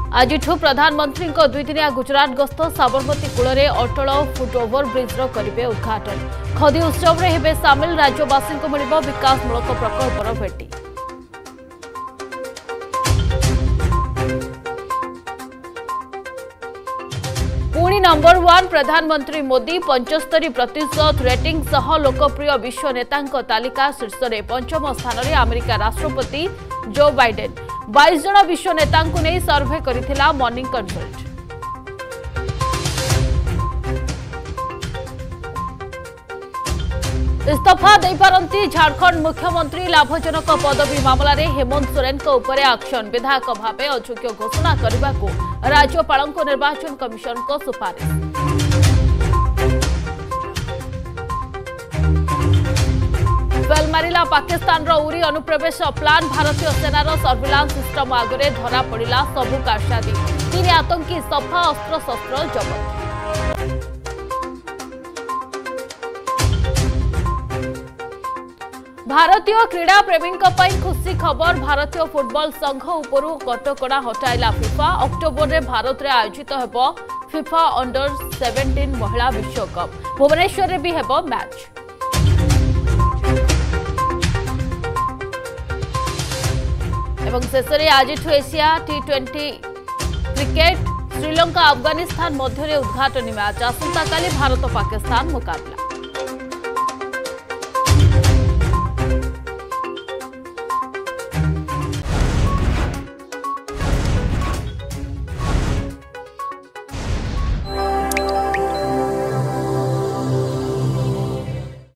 आज प्रधानमंत्री दुईदिनिया गुजरात गस्त साबरमती कूल में अटल फुट ओवर ब्रिज्र करेंगे उद्घाटन। खदी उत्सव में हेबे सामिल राज्यवासी को मिल विकासमूलक प्रकल्पर भेटी। पुणी नंबर 1 प्रधानमंत्री मोदी 75% रेटिंग सह लोकप्रिय विश्व नेता तालिका शीर्ष में पंचम स्थान में अमेरिका राष्ट्रपति जो बाइडेन 22 जन विश्व नेता नहीं सर्वे करिथिला मॉर्निंग कंसल्ट। इस्तीफा दे पारंती झारखंड मुख्यमंत्री लाभजनक पदवी मामला रे हेमंत सोरेन को उपरे एक्शन। विधायक भावे अयोग्य घोषणा करने को राज्यपाल निर्वाचन कमिशन को सुपारिश। बेल मारिला पाकिस्तान रो उरी अनुप्रवेश प्लान। भारतीय सेनार सर्विलांस सिस्टम आगे धरा पड़ा सबु कारसादी। 3 आतंकी सफा अस्त्र शस्त्र जबत। भारतीय क्रीड़ा प्रेमी खुशी खबर। भारतीय फुटबॉल संघ उपरू कटकड़ा हटाइला फिफा। अक्टोबर में भारत में आयोजित होब फिफा अंडर 17 महिला विश्वकप। भुवनेश्वर में भी हेब मैच। एवं शेष में आज Asia T20 cricket Sri Lanka Afghanistan मध्य उद्घाटनी मैच। आसंता काली भारत पाकिस्तान मुकाबला।